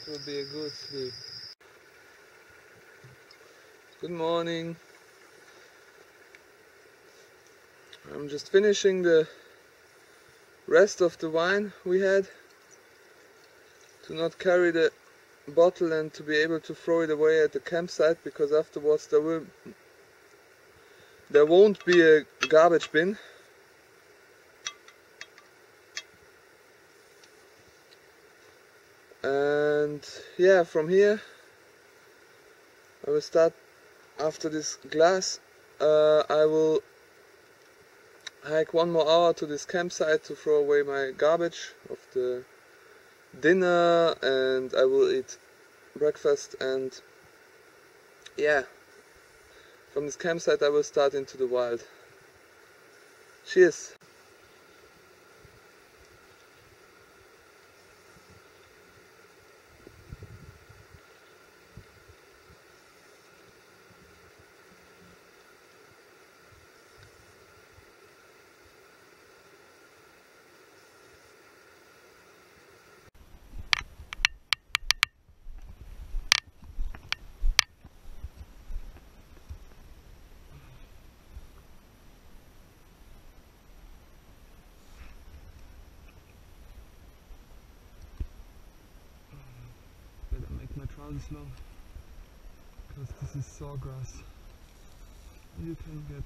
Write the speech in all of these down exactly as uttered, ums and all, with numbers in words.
will be a good sleep. Good morning. I'm just finishing the rest of the wine we had, to not carry the bottle and to be able to throw it away at the campsite, because afterwards there will there won't be a garbage bin. And yeah, from here I will start. After this glass, uh, I will hike one more hour to this campsite to throw away my garbage of the dinner, and I will eat breakfast, and yeah, from this campsite I will start into the wild. Cheers! Better make my trousers long, because this is sawgrass. You can get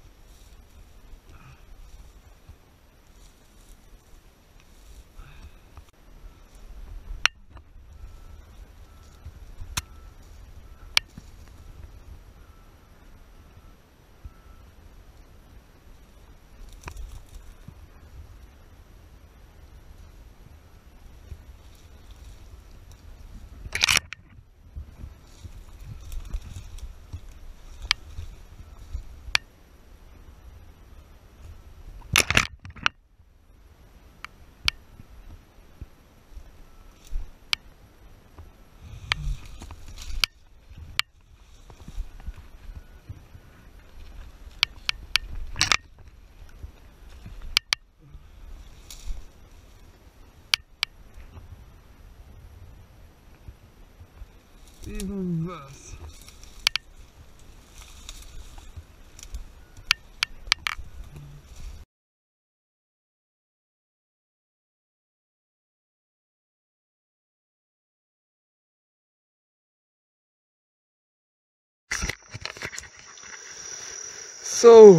even worse. So,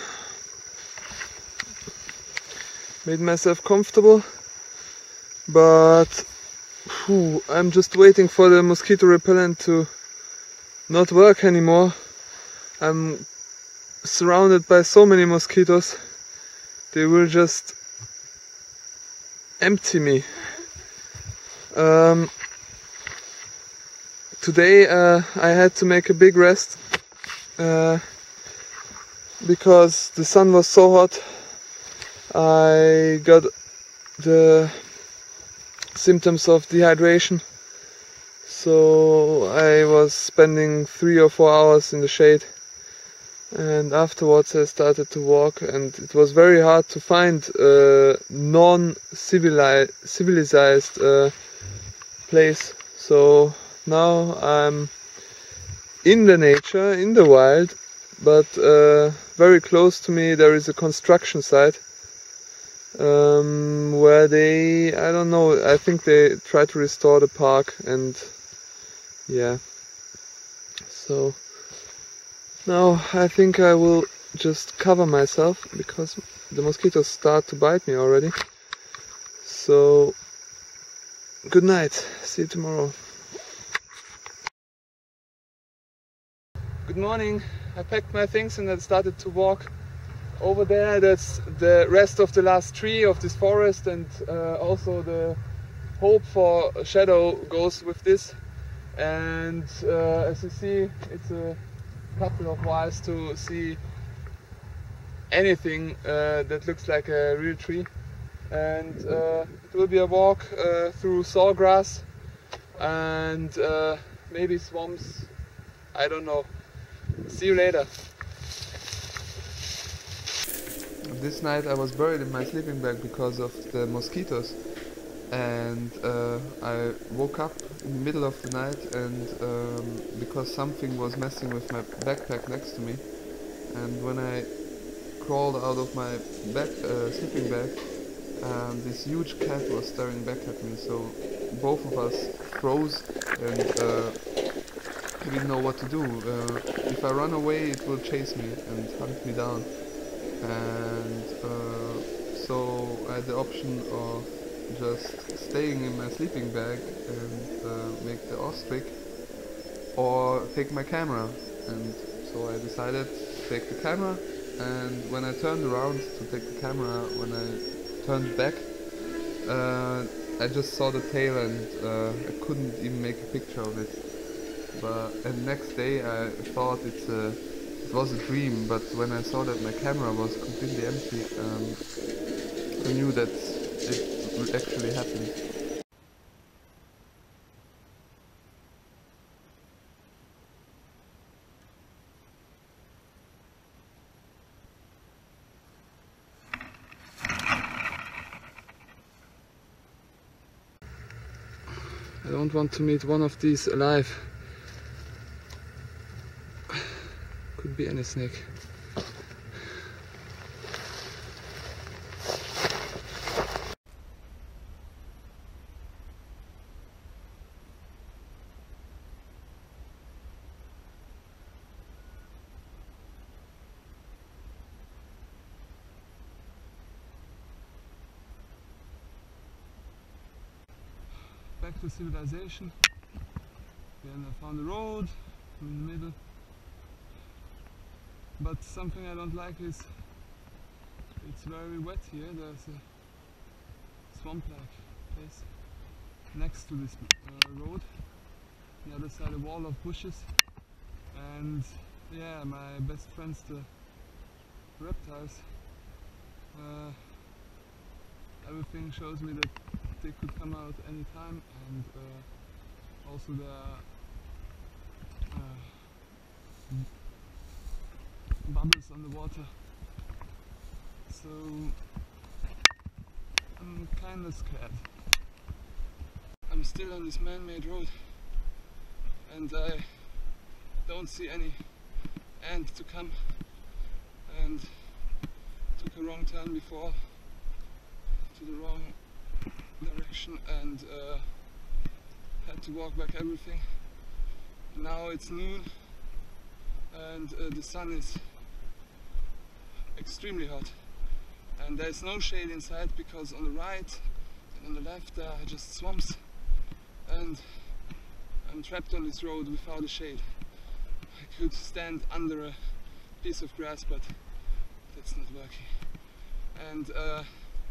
made myself comfortable, but whew, I'm just waiting for the mosquito repellent to not work anymore. I'm surrounded by so many mosquitoes, they will just empty me. Um, today uh, I had to make a big rest uh, because the sun was so hot. I got the symptoms of dehydration, so I was spending three or four hours in the shade, and afterwards I started to walk, and it was very hard to find a non-civilized civilized uh, place. So now I'm in the nature, in the wild, but uh, very close to me there is a construction site um, where they, I don't know, I think they try to restore the park, and yeah, so now I think I will just cover myself because the mosquitoes start to bite me already. So good night, see you tomorrow. Good morning. I packed my things and I started to walk. Over there, that's the rest of the last tree of this forest, and uh, also the hope for a shadow goes with this. And uh, as you see, it's a couple of miles to see anything uh, that looks like a real tree. And uh, it will be a walk uh, through sawgrass and uh, maybe swamps, I don't know. See you later. This night I was buried in my sleeping bag because of the mosquitoes. and uh, I woke up in the middle of the night, and um, because something was messing with my backpack next to me, and when I crawled out of my back uh, sleeping bag, um, this huge cat was staring back at me, so both of us froze, and uh, I didn't know what to do. Uh, if I run away, it will chase me and hunt me down, and uh, so I had the option of just staying in my sleeping bag and uh, make the ostrich, or take my camera. And so I decided to take the camera, and when I turned around to take the camera, when I turned back, uh, I just saw the tail, and uh, I couldn't even make a picture of it. But and next day I thought it's a, it was a dream, but when I saw that my camera was completely empty, um, I knew that it would actually happen. I don't want to meet one of these alive. Could be any snake. Back to civilization. Then I found a road in the middle. But something I don't like is it's very wet here. There's a swamp-like place next to this uh, road. On the other side, a wall of bushes. And yeah, my best friends, the reptiles, uh, everything shows me that they could come out anytime, and uh, also the uh, bubbles on the water. So I'm kinda scared. I'm still on this man-made road, and I don't see any end to come, and took a wrong turn before to the wrong direction, and uh, had to walk back everything. Now it's noon, and uh, the sun is extremely hot, and there's no shade inside because on the right and on the left there are just swamps, and I'm trapped on this road without a shade. I could stand under a piece of grass, but that's not working. And uh,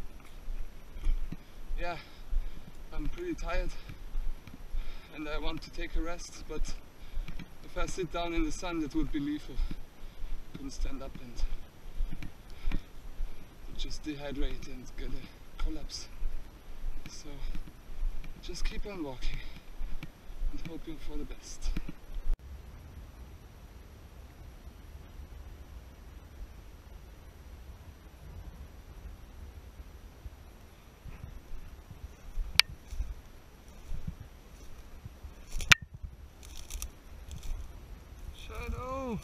yeah, I'm pretty tired and I want to take a rest, but if I sit down in the sun, that would be lethal. I couldn't stand up and just dehydrate and get a collapse. So just keep on walking and hoping for the best. Shadow!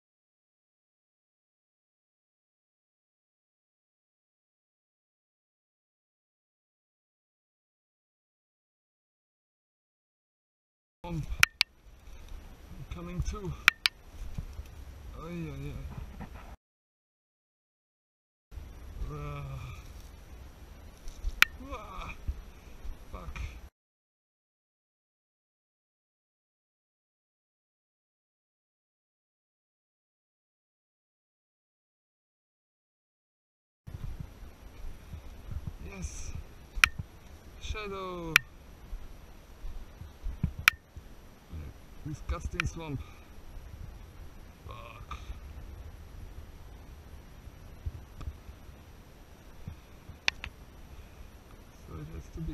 I'm coming too. Oh yeah, yeah. Uh, uh, fuck. Yes. Shadow. Disgusting swamp. Fuck. So it has to be.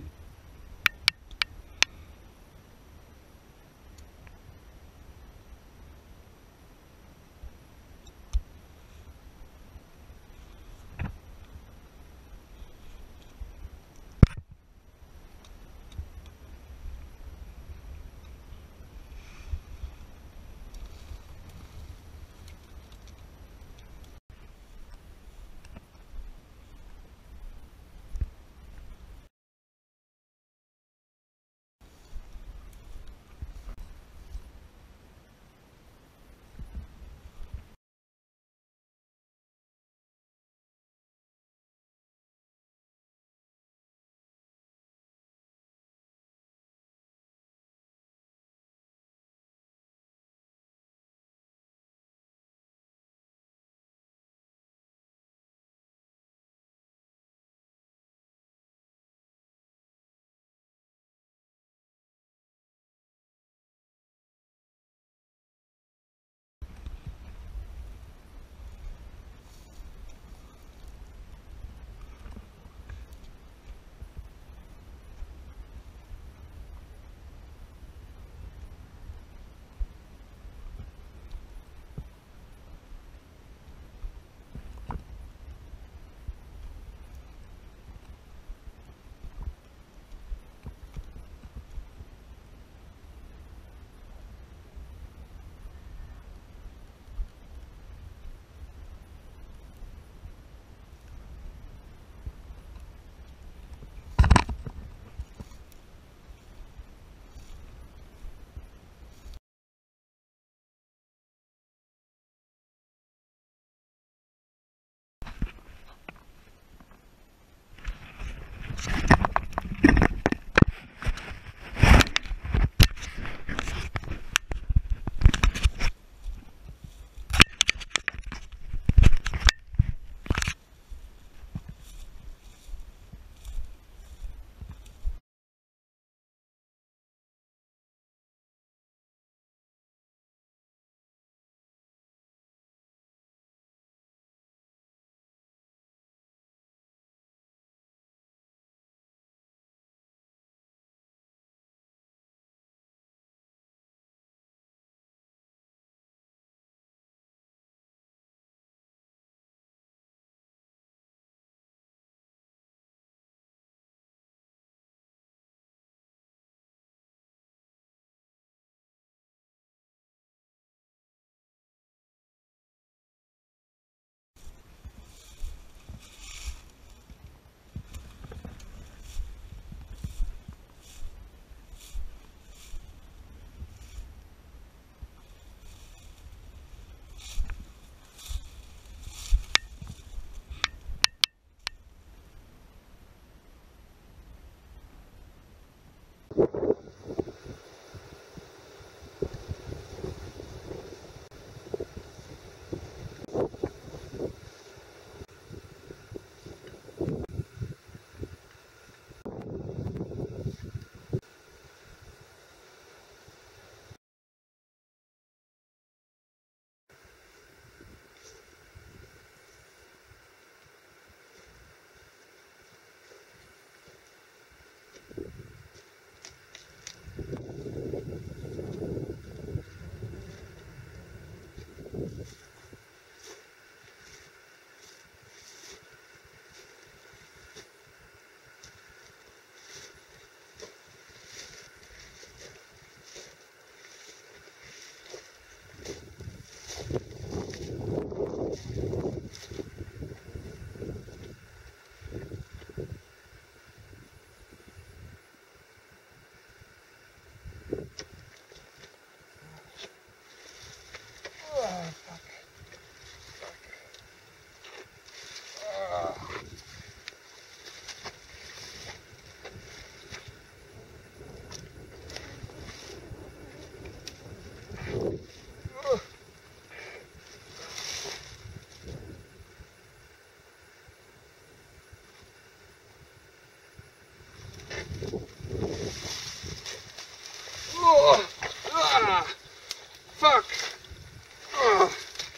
Oh, ah, fuck. Oh,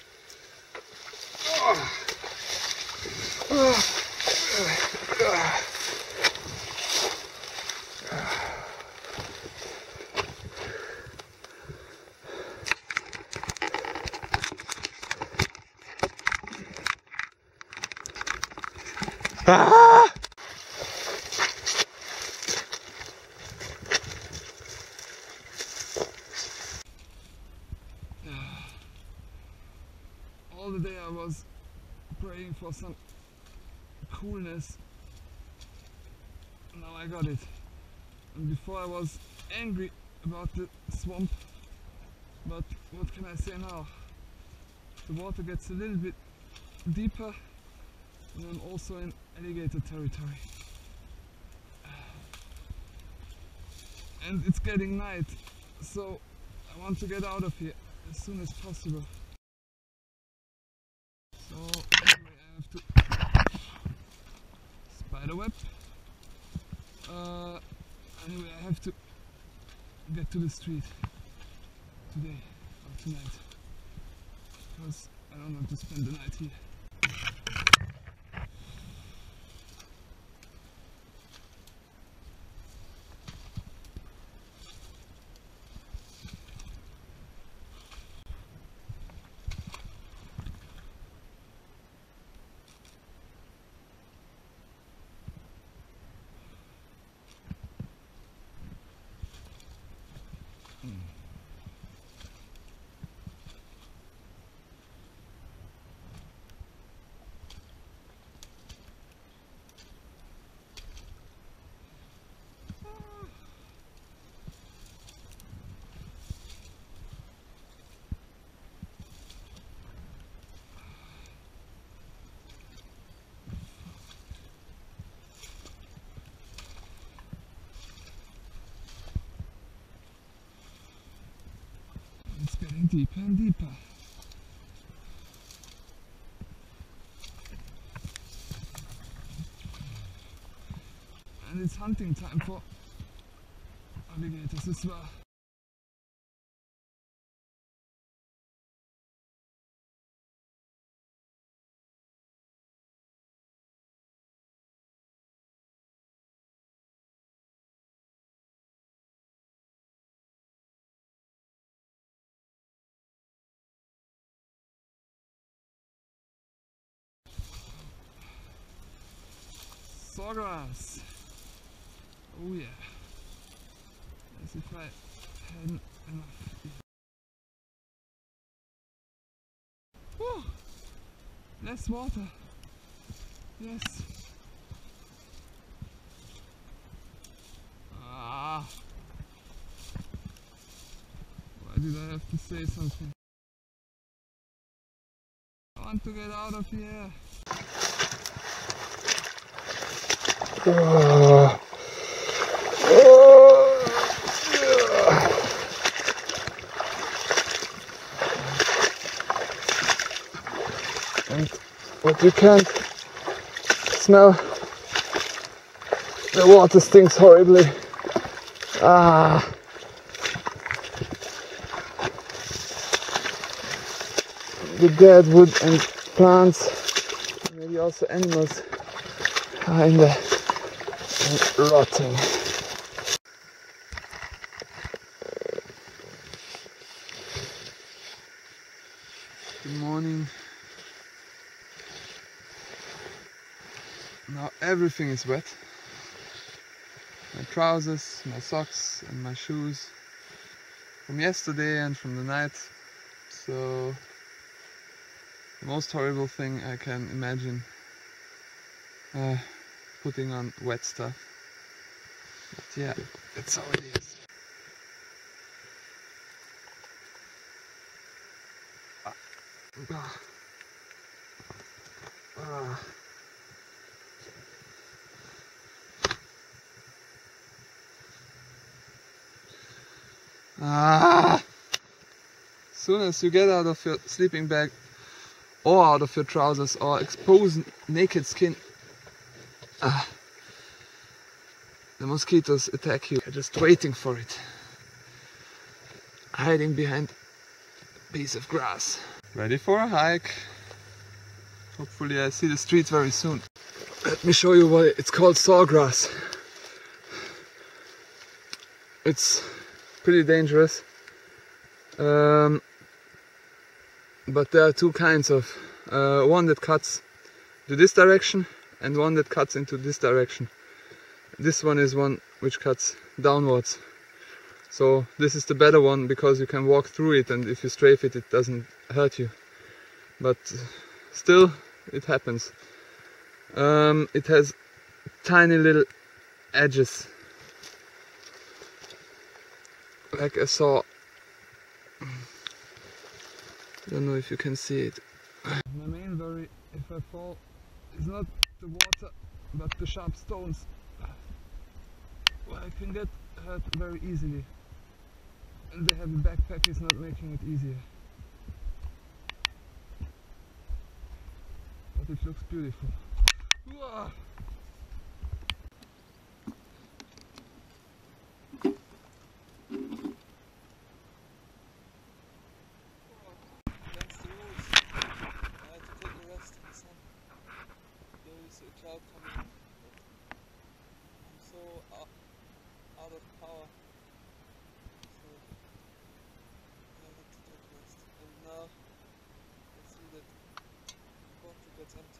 oh, oh, ah. Ah! All the day I was praying for some coolness. Now I got it. And before I was angry about the swamp, but what can I say now? The water gets a little bit deeper and I'm also in alligator territory. And it's getting night, so I want to get out of here as soon as possible. So anyway, I have to spiderweb. Uh, anyway, I have to get to the street today or tonight because I don't want to spend the night here. It's getting deeper and deeper. And it's hunting time for alligators as well. Sawgrass. Oh yeah. As if I hadn't enough. Whew. Less water. Yes. Ah. Why did I have to say something? I want to get out of here. Uh, uh. but you can't smell. The water stinks horribly. Ah. The dead wood and plants, maybe also animals, are in the and rotting. Good morning. Now everything is wet. My trousers, my socks and my shoes from yesterday and from the night. So the most horrible thing I can imagine, uh, putting on wet stuff. But yeah, that's how it is. Ah. Ah. Ah. Ah. As soon as you get out of your sleeping bag or out of your trousers or expose naked skin, ah, the mosquitoes attack you. You're just waiting for it, hiding behind a piece of grass. Ready for a hike. Hopefully I see the street very soon. Let me show you what it's called. Sawgrass. It's pretty dangerous. Um, but there are two kinds of, uh, one that cuts to this direction and one that cuts into this direction. This one is one which cuts downwards. So this is the better one because you can walk through it, and if you strafe it, it doesn't hurt you. But still, it happens. Um, it has tiny little edges, like a saw. I don't know if you can see it. My main worry, if I fall, is not the water, but the sharp stones. Well, I can get hurt very easily, and the heavy backpack is not making it easier. But it looks beautiful. Whoa. Against the rules, I had to take a rest in the sun. There is a cloud coming in, but I'm so out, out of power, so I had to take a rest. And now I see that the bottle gets empty.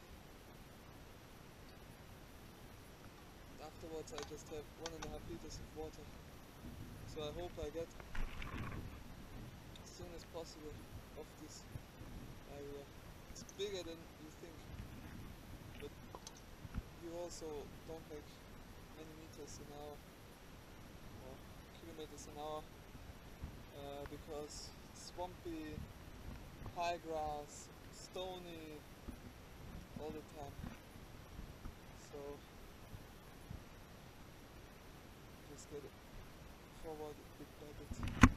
Afterwards I just have one and a half liters of water, so I hope I get as soon as possible off this area. It's bigger than you think, but you also don't make many meters an hour or kilometers an hour uh, because it's swampy, high grass, stony all the time. So just get it forward bit by bit.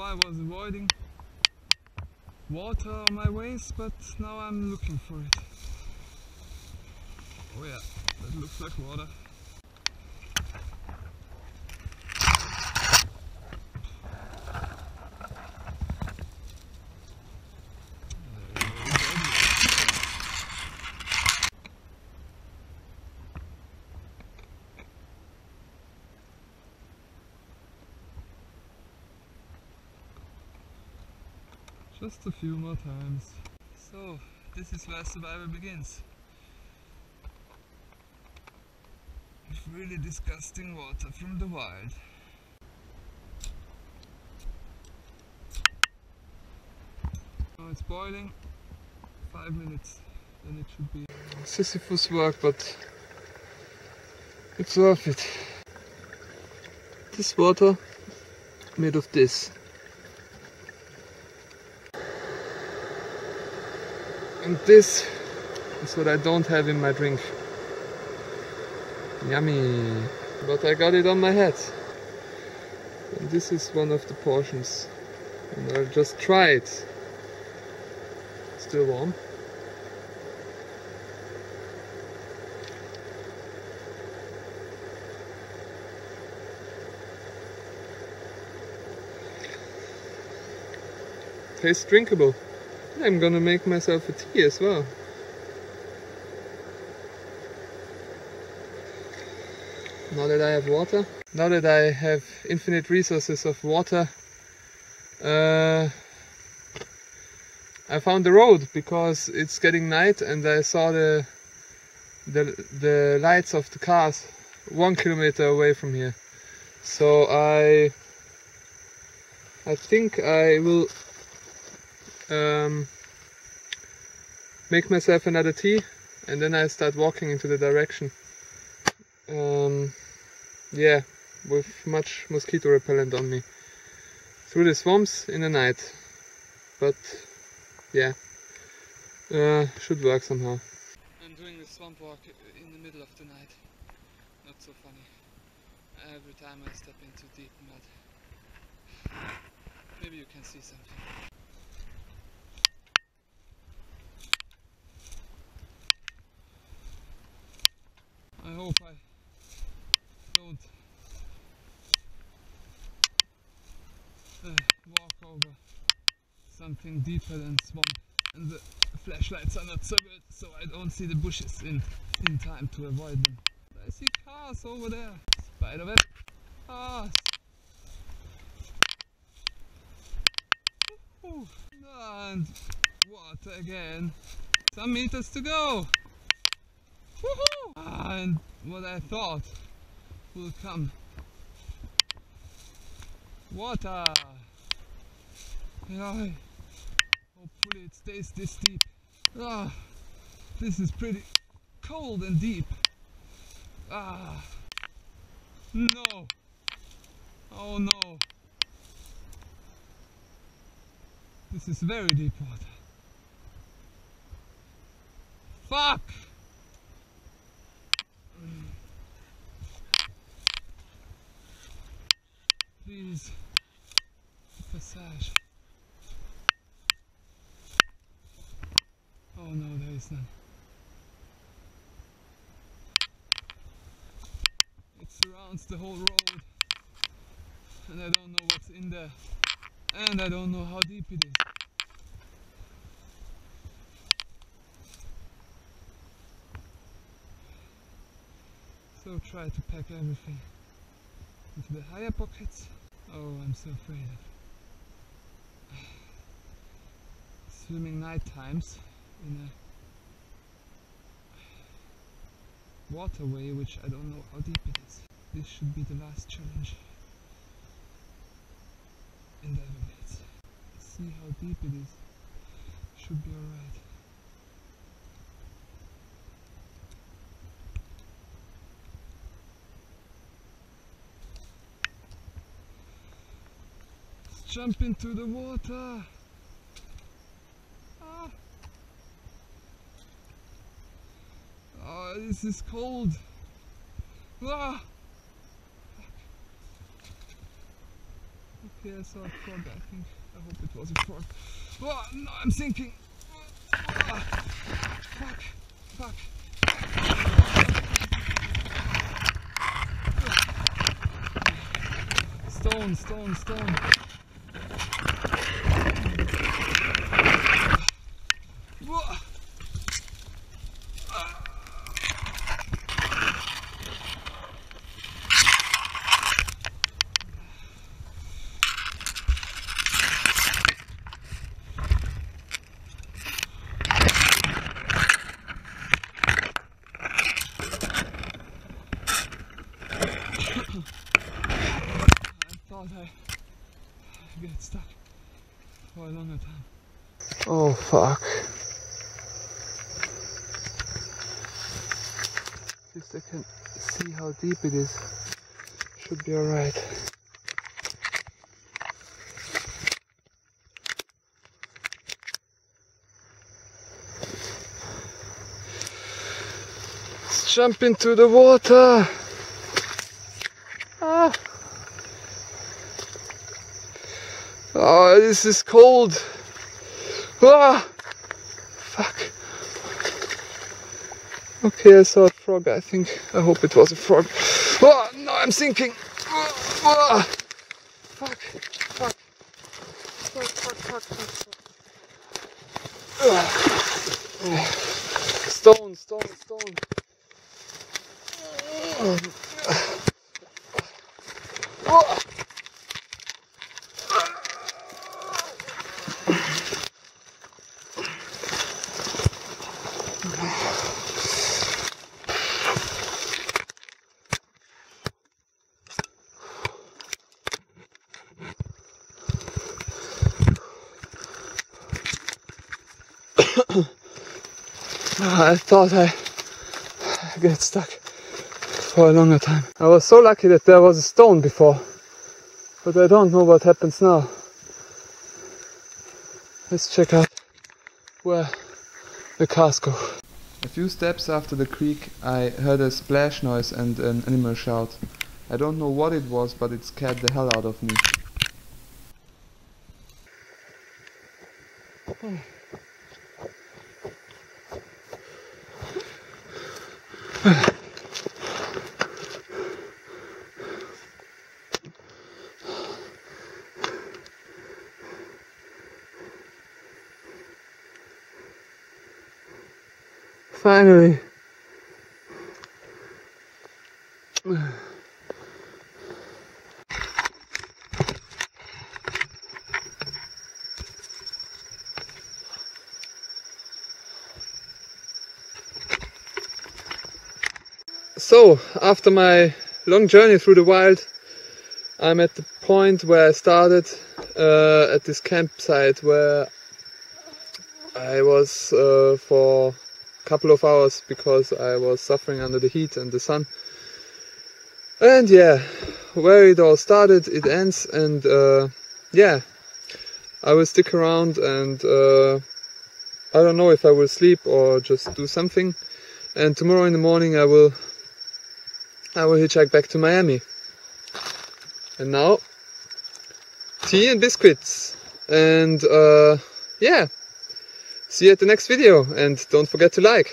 I was avoiding water on my ways, but now I'm looking for it. Oh yeah, that looks like water. Just a few more times. So, this is where survival begins. With really disgusting water from the wild. Now it's boiling. Five minutes, then it should be. Sisyphus work, but it's worth it. This water made of this. And this is what I don't have in my drink. Yummy! But I got it on my head. And this is one of the portions. And I'll just try it. Still warm. Tastes drinkable. I'm gonna make myself a tea as well. Now that I have water, now that I have infinite resources of water, uh, I found the road because it's getting night and I saw the, the, the lights of the cars one kilometer away from here. So I, I think I will Um, make myself another tea and then I start walking into the direction. Um, yeah, with much mosquito repellent on me. Through the swamps in the night. But yeah, uh, should work somehow. I'm doing the swamp walk in the middle of the night. Not so funny. Every time I step into deep mud. Maybe you can see something. I hope I don't uh, walk over something deeper than swamp, and the flashlights are not so good, so I don't see the bushes in, in time to avoid them. I see cars over there, spiderweb cars. Ooh, and water again, some meters to go. Woohoo! And what I thought will come. Water! Yeah, hopefully it stays this deep. Ah, this is pretty cold and deep. Ah, no! Oh no! This is very deep water. Fuck! Please, passage. Oh no, there is none. It surrounds the whole road, and I don't know what's in there, and I don't know how deep it is. So try to pack everything into the higher pockets. Oh, I'm so afraid of swimming night times in a waterway which I don't know how deep it is. This should be the last challenge in the Everglades. See how deep it is. Should be alright. Jump into the water. Ah. Oh, this is cold. Ah. Okay, I saw a frog, I think. I hope it was a frog. Oh, no, I'm sinking. Oh, fuck, fuck. Stone, stone, stone. Whoa. I thought I get stuck for a longer time. Oh fuck. At least I can see how deep it is. Should be alright. Let's jump into the water. Ah. Oh, this is cold. Ah, fuck. Okay, I saw a frog, I think. I hope it was a frog. Oh, no, I'm sinking. Oh, oh. Fuck, fuck. Fuck, fuck, fuck, fuck, fuck. Oh. Stone, stone, stone. Oh. Oh. I thought I get stuck for a longer time. I was so lucky that there was a stone before, but I don't know what happens now. Let's check out where the cars go. A few steps after the creek I heard a splash noise and an animal shout. I don't know what it was, but it scared the hell out of me. Oh. Finally. So, after my long journey through the wild, I'm at the point where I started, uh, at this campsite where I was uh, for a couple of hours because I was suffering under the heat and the sun. And yeah, where it all started, it ends, and uh, yeah, I will stick around, and uh, I don't know if I will sleep or just do something. And tomorrow in the morning I will I will hitchhike back to Miami. And now, tea and biscuits. And uh, yeah, see you at the next video, and don't forget to like.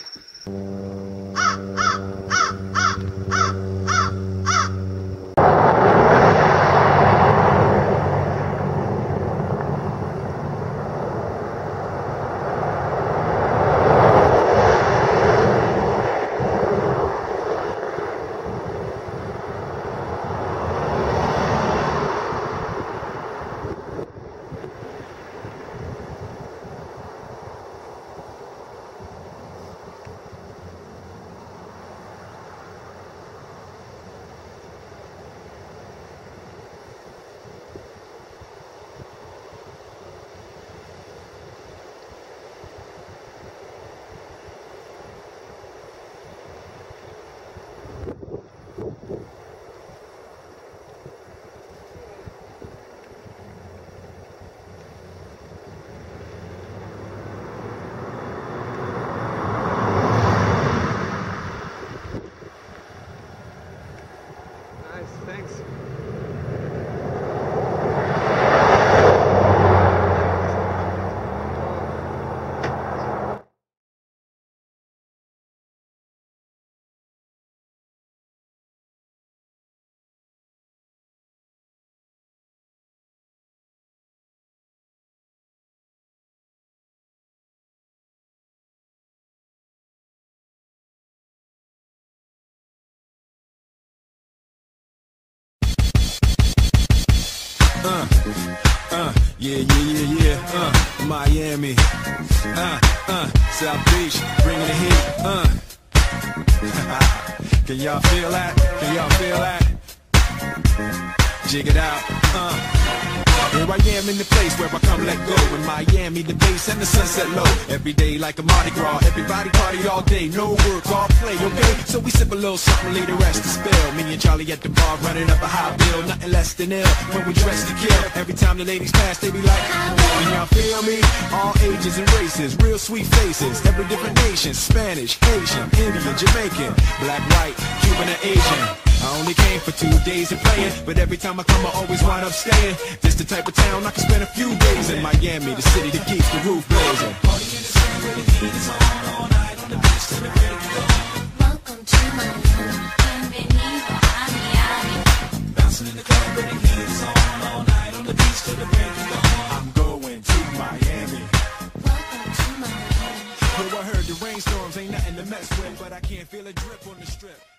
uh, uh, yeah, yeah, yeah, yeah, uh, Miami, uh, uh, South Beach, bringing the heat, uh. Can y'all feel that? Can y'all feel that? Jig it out, uh. Here I am in the place where I come let go. In Miami, the bass and the sunset low. Every day like a Mardi Gras, everybody party all day. No work, all play, okay? So we sip a little something, lay the rest to spill. Me and Charlie at the bar running up a high bill. Nothing less than ill when we dress to kill. Every time the ladies pass, they be like, can y'all feel me? All ages and races, real sweet faces. Every different nation, Spanish, Asian, Indian, Jamaican, black, white, Cuban, and Asian. I only came for two days of playing, but every time I come I always wind up staying. This the type of town I can spend a few days in. Miami, the city that keeps the roof blazing. Party in the city where the heat is on all night on the beach till the break of dawn. Welcome to Miami, bienvenido a Miami. Bouncing in the club where the heat is on all night on the beach till the break of dawn. I'm going to Miami. Welcome to Miami. Yo, I heard the rainstorms ain't nothing to mess with, but I can't feel a drip on the strip.